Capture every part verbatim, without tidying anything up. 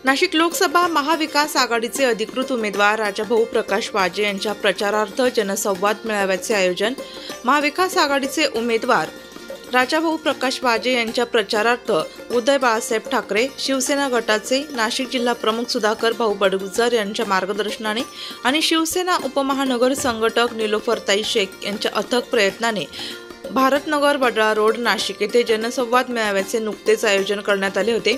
नाशिक लोकसभा महाविकास आघाडीचे अधिकृत उमेदवार राजाभाऊ प्रकाश वाजे यांच्या प्रचारार्थ जनसंवाद मेळाव्याचे आयोजन। महाविकास आघाडीचे उमेदवार राजाभाऊ प्रकाश वाजे यांच्या प्रचारार्थ उद्धव बाळासाहेब ठाकरे शिवसेना गटाचे नाशिक जिल्हा प्रमुख सुधाकर भाऊ बडगुजर यांच्या मार्गदर्शनाने आणि शिवसेना उपमहानगर संघटक निलोफरताई शेख यांच्या अथक प्रयत्नाने भारतनगर वडळा रोड नाशिक येथे जनसंवाद मेळाव्याचे नुकतेच आयोजन करण्यात आले होते।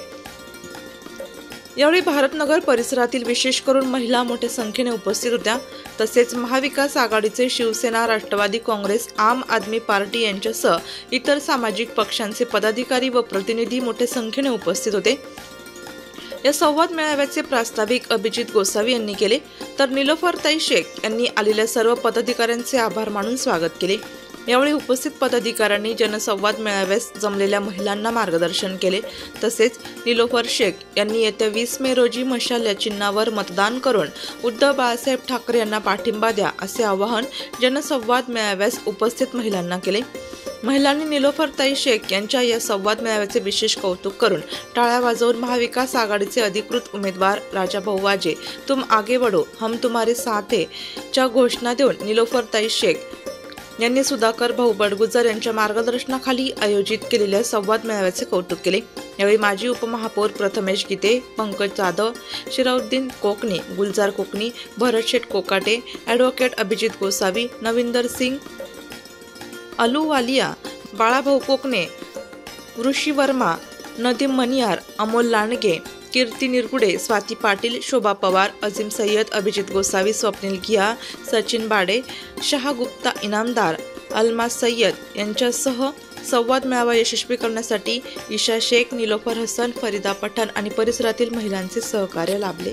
यावेळी भारतनगर परिसरातील विशेष करून महिला मोठ्या संख्येने उपस्थित होत्या। तसेच महाविकास आघाडीचे शिवसेना, राष्ट्रवादी काँग्रेस, आम आदमी पार्टी यांच्यासह इतर सामाजिक पक्षांचे पदाधिकारी व प्रतिनिधी मोठ्या संख्येने उपस्थित होते। या संवाद मेळाव्याचे प्रास्ताविक अभिजित गोसावी यांनी केले, तर निलोफरताई शेख यांनी आलेल्या सर्व पदाधिकाऱ्यांचे आभार मानून स्वागत केले। यावेळी उपस्थित पदाधिकाऱ्यांनी जनसंवाद मेळाव्यास जमलेल्या महिलांना मार्गदर्शन केले। तसेच निलोफर शेख यांनी येत्या वीस मे रोजी मशाल या चिन्हावर मतदान करून उद्धव बाळासाहेब ठाकरे यांना पाठिंबा द्या असे आवाहन जनसंवाद मेळाव्यास उपस्थित महिलांना केले। महिलांनी निलोफरताई शेख यांच्या या संवाद मेळाव्याचे विशेष कौतुक करून टाळ्या वाजवून महाविकास आघाडीचे अधिकृत उमेदवार राजाभाऊ वाजे तुम आगे बढ़ो हम तुम्हारे साथ है च्या घोषणा देऊन निलोफरताई शेख यांनी सुधाकर भाऊ बडगुजर यांच्या मार्गदर्शनाखाली आयोजित केलेल्या संवाद मेळाव्याचे कौतुक केले। यावेळी माजी उपमहापौर प्रथमेश गीते, पंकज जाधव, शिराउद्दीन कोकणी, गुलजार कोकणी, भरत शेठ कोकाटे, ॲडव्होकेट अभिजित गोसावी, नविंदर सिंग अलुवालिया, बाळाभाऊ कोकणे, ऋषी वर्मा, नदीम मनियार, अमोल लांडगे, कीर्ती निरगुडे, स्वाती पाटील, शोभा पवार, अजीम सय्यद, अभिजित गोसावी, स्वप्नील घिया, सचिन बाडे, शहा गुप्ता इनामदार, अलमास सय्यद यांच्यासह संवाद मेळावा यशस्वी करण्यासाठी ईशा शेख, निलोफर हसन, फरीदा पठाण आणि परिसरातील महिलांचे सहकार्य लाभले।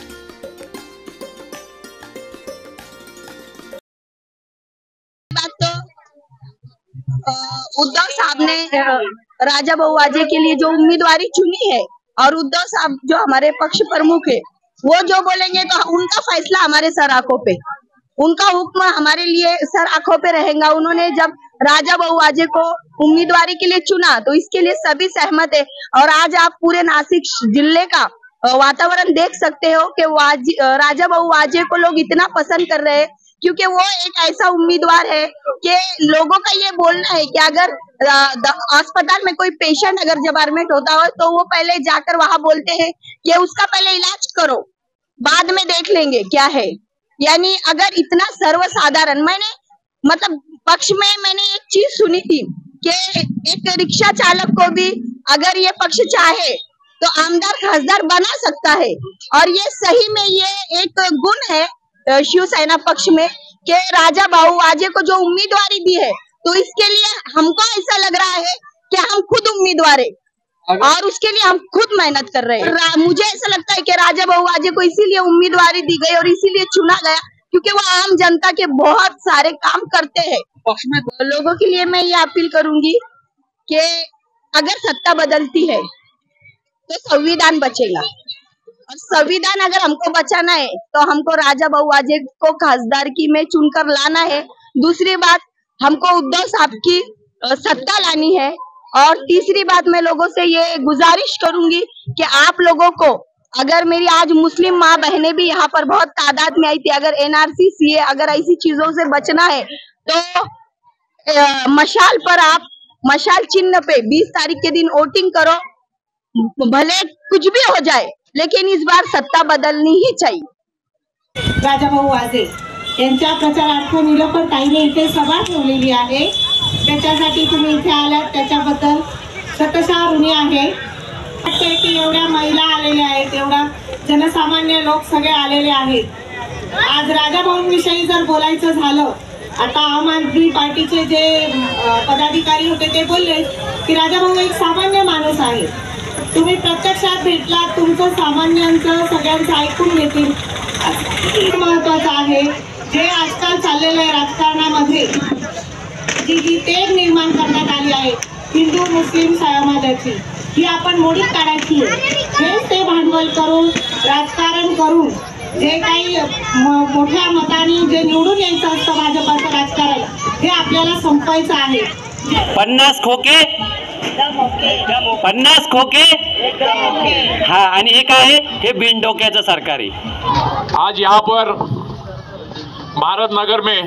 उद्धव साहब ने राजाभाऊ वाजे के लिए जो उम्मीदवारी चुनी है और उद्धव साहब जो हमारे पक्ष प्रमुख है, वो जो बोलेंगे तो उनका फैसला हमारे सर आंखों पे, उनका हुक्म हमारे लिए सर आंखों पे रहेगा। उन्होंने जब राजाभाऊ वाजे को उम्मीदवारी के लिए चुना तो इसके लिए सभी सहमत है। और आज आप पूरे नासिक जिले का वातावरण देख सकते हो कि राजाभाऊ वाजे को लोग इतना पसंद कर रहे हैं, क्योंकि वो एक ऐसा उम्मीदवार है कि लोगों का ये बोलना है कि अगर अस्पताल में कोई पेशेंट अगर जब एडमिट होता हो तो वो पहले जाकर वहां बोलते हैं कि उसका पहले इलाज करो, बाद में देख लेंगे क्या है। यानी अगर इतना सर्वसाधारण, मैंने मतलब पक्ष में मैंने एक चीज सुनी थी कि एक रिक्शा चालक को भी अगर ये पक्ष चाहे तो आमदार खासदार बना सकता है। और ये सही में ये एक गुण है शिवसेना पक्ष में कि राजाभाऊ वाजे को जो उम्मीदवारी दी है, तो इसके लिए हमको ऐसा लग रहा है कि हम खुद उम्मीदवार है और उसके लिए हम खुद मेहनत कर रहे हैं। मुझे ऐसा लगता है कि राजाभाऊ वाजे को इसीलिए उम्मीदवारी दी गई और इसीलिए चुना गया क्योंकि वो आम जनता के बहुत सारे काम करते हैं। लोगों के लिए मैं ये अपील करूंगी कि अगर सत्ता बदलती है तो संविधान बचेगा, और संविधान अगर हमको बचाना है तो हमको राजाभाऊ वाजे को खासदारकी में चुनकर लाना है। दूसरी बात, हमको उद्धव साहब की सत्ता लानी है। और तीसरी बात, मैं लोगों से ये गुजारिश करूंगी कि आप लोगों को, अगर मेरी आज मुस्लिम माँ बहनें भी यहाँ पर बहुत तादाद में आई थी, अगर एनआरसी सीए अगर ऐसी चीजों से बचना है तो मशाल पर आप मशाल चिन्ह पे बीस तारीख के दिन वोटिंग करो, भले कुछ भी हो जाए लेकिन इस बार सत्ता बदलनी ही चाहिए। राजाभाऊ वाजे यांच्या प्रचारार्थ निलोफरताईने इथे सभा ठेवलेली आहे, त्याच्यासाठी तुम्ही इथे आलात त्याच्याबद्दल शतशः ऋणी आहे। वाटते की एवढ्या महिला आलेल्या आहेत, एवढा जनसामान्य लोक सगळे आलेले आहेत। आज राजाभाऊंविषयी जर बोलायचं झालं, आता आम आदमी पार्टीचे जे पदाधिकारी होते ते बोलले की राजाभाऊ एक सामान्य माणूस आहे। तुम्ही प्रत्यक्षात भेटलात, तुमचं सामान्यांचं सगळ्यांचं ऐकून घेतील, महत्वाचं आहे। जे आजकाल चाललेलं आहे राजकारणामध्ये, जी जी तेढ निर्माण करण्यात आली आहे हिंदू मुस्लिम समाजाची, ही आपण मोडीत काढायची आहे। हेच ते भांडवल करून राजकारण करून जे काही मोठ्या मताने जे निवडून यायचं असतं भाजपचं राजकारण, हे आपल्याला संपवायचं आहे। पन्नास खोके पन्नास खोके हा आणि हे काय आहे, हे बिन डोक्याचं सरकार आहे। आज यहाँ पर भारत नगर में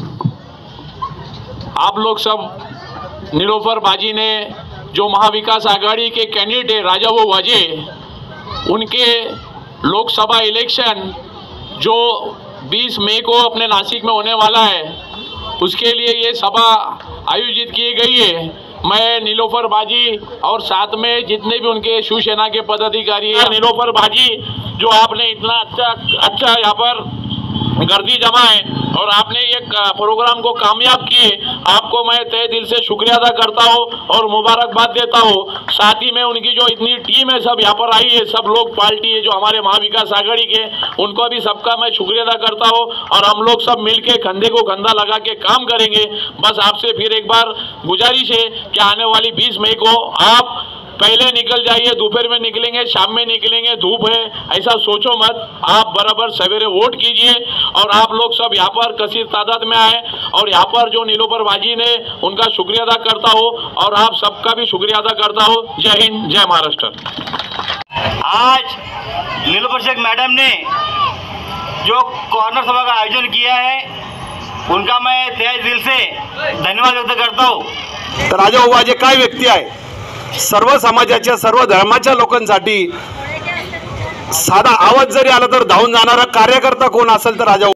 आप लोग सब नीलोफर बाजी ने जो महाविकास आघाड़ी के कैंडिडेट है राजाभाऊ वाजे, उनके लोकसभा इलेक्शन जो बीस मई को अपने नासिक में होने वाला है, उसके लिए ये सभा आयोजित की गई है। मैं नीलोफर बाजी और साथ में जितने भी उनके शिवसेना के पदाधिकारी हैं, नीलोफर बाजी जो आपने इतना अच्छा अच्छा यहाँ पर गर्दी जमा है और आपने ये प्रोग्राम को कामयाब किए, आपको मैं तहे दिल से शुक्रिया अदा करता हूँ और मुबारकबाद देता हूँ। साथ ही में उनकी जो इतनी टीम है सब यहाँ पर आई है, सब लोग पार्टी है जो हमारे महाविकास आघाड़ी के, उनको भी सबका मैं शुक्रिया अदा करता हूँ और हम लोग सब मिलके कंधे को कंधा लगा के काम करेंगे। बस आपसे फिर एक बार गुजारिश है कि आने वाली बीस मई को आप पहले निकल जाइए, दोपहर में निकलेंगे, शाम में निकलेंगे, धूप है ऐसा सोचो मत, आप बराबर सवेरे वोट कीजिए और आप लोग सब यहाँ पर कसीर तादाद में आए और यहाँ पर जो नीलोफर बाजी ने उनका शुक्रिया अदा करता हूँ और आप सबका भी शुक्रिया अदा करता हूँ। जय हिंद, जय महाराष्ट्र। आज नीलोफर शेख मैडम ने जो कॉर्नर सभा का आयोजन किया है, उनका मैं तहे दिल से धन्यवाद व्यक्त करता हूँ। राजाभाऊ वाजे काय व्यक्ती आहे, सर्व समाजाच्या सर्व धर्माच्या लोकांसाठी साधा आवाज जरी आला तर धावून जाणारा कार्यकर्ता कोण असेल तर राजाभाऊ